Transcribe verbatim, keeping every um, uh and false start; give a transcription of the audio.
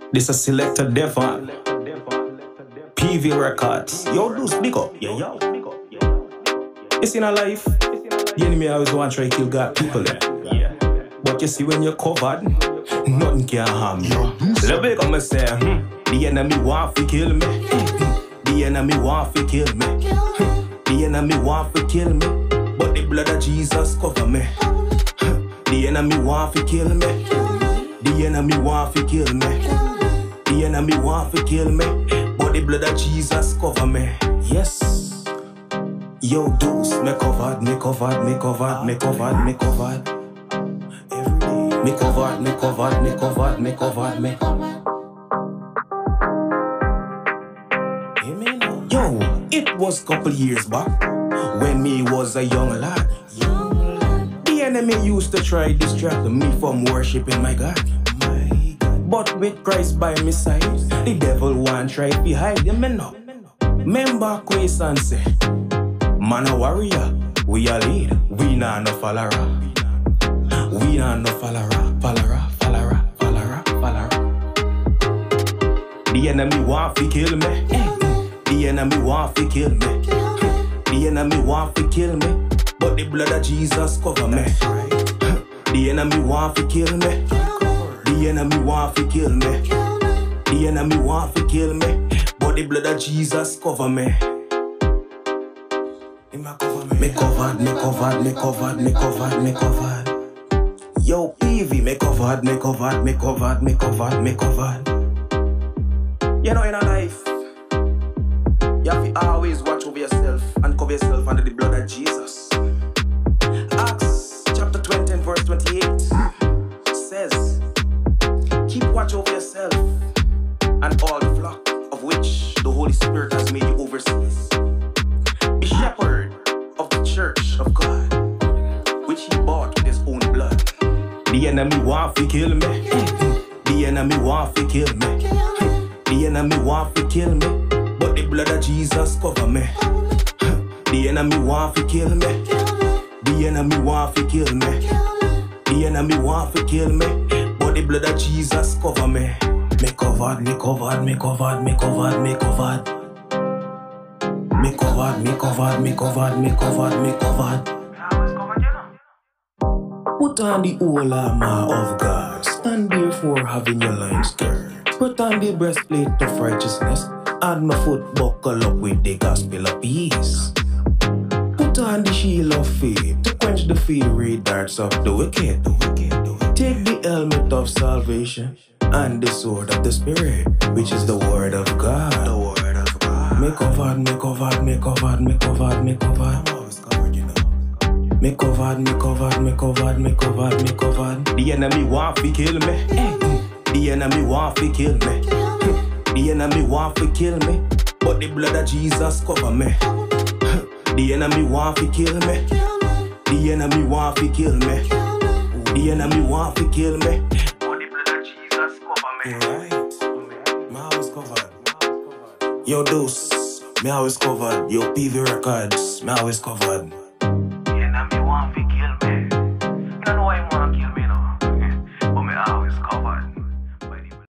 This a selected Devon. P V Records. Yo, do speak up. Yeah, yo. It's in a life. The enemy always want to try to kill God people there. Yeah. But you see when you're covered, nothing can harm you. Let me come and say, hmm, the enemy want to kill me. The enemy want to kill me. The enemy want to kill me. But the blood of Jesus cover me. The enemy want to kill me. The enemy want to kill me. The enemy want to kill me. But the blood of Jesus cover me. Yes. Yo, dudes, me covered, me covered, me covered, me covered, me covered. Every day. Me covered, me covered, me covered, me covered, me covered. Yo, it was couple years back when me was a young lad. The enemy used to try distract me from worshiping my God. My God. But with Christ by my side, the devil want try to hide him now. Remember Quace and say, man a warrior, we a lead, we nah no follower. We nah no follower, follower, follower, follower, follower. The enemy want to kill me. The enemy want to kill me. The enemy want to kill me. But the blood of Jesus cover me. The enemy want to kill me. The enemy want to kill me. The enemy want to kill me. But the blood of Jesus cover me. Me covered, me covered, me covered, me covered, me covered. Yo, P V, me covered, me covered, me covered, me covered, me covered. You know, in a life, you have to always watch over yourself and cover yourself under the blood of Jesus. Acts chapter twenty and verse twenty-eight says, keep watch over yourself and all the flock of which the Holy Spirit has made you overseers. Be shepherd of the church of God, which he bought with his own blood. The enemy want to kill me. The enemy want to kill me. The enemy want to kill me. But the blood of Jesus cover me. The enemy want to kill me. The enemy want to kill me. The enemy want to kill me. But the blood of Jesus cover me. Me covered, me covered, me covered, me covered, me covered. Me covered, me covered, me covered, me covered, me covered. Put on the whole armor of God. Stand therefore having your loins girded. Put on the breastplate of righteousness. And my foot buckle up with the gospel of peace. Put on the shield of faith to quench the fiery darts of the wicked. The wicked, the wicked. Take the helmet of salvation and the sword of the Spirit, which is the word of God. The word of God. Me covered, me covered, me covered, me covered, me covered. I'm always covered, you know. Me covered, me covered, me covered, me covered, me covered. The enemy want to kill me. The enemy want to kill me. The enemy want to kill me. But the blood of Jesus cover me. The enemy want to kill me. The enemy want to kill me. The enemy want to kill me. But the blood of Jesus cover me. Right. Me always covered. Yo, Deuce, me always covered. Yo, P V Records, me always covered.